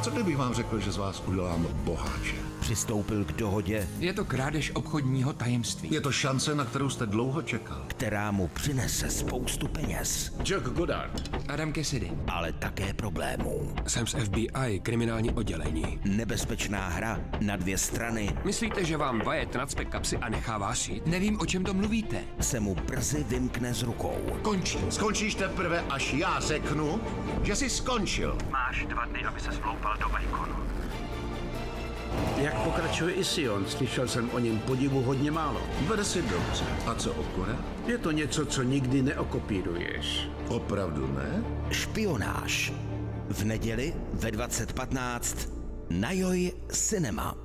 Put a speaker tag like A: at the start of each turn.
A: Co kdybych vám řekl, že z vás udělám boháče?
B: Přistoupil k dohodě.
C: Je to krádež obchodního tajemství.
A: Je to šance, na kterou jste dlouho čekal.
B: Která mu přinese spoustu peněz.
D: Jack Goddard.
C: Adam Cassidy.
B: Ale také problémů.
D: Jsem z FBI, kriminální oddělení.
B: Nebezpečná hra na 2 strany.
D: Myslíte, že vám Wyatt nacpe kapsy a nechá vás jít?
C: Nevím, o čem to mluvíte.
B: Se mu brzy vymkne z rukou.
A: Končí. Skončíš teprve, až já řeknu, že jsi skončil.
E: Máš 2 dny, aby se vloupal do Baconu.
F: Jak pokračuje i Sion, slyšel jsem o něm podivu hodně málo.
A: Vede si dobře. A co Okura?
F: Je to něco, co nikdy neokopíruješ.
A: Opravdu ne?
B: Špionáž. V neděli ve 20:15 na Joj Cinema.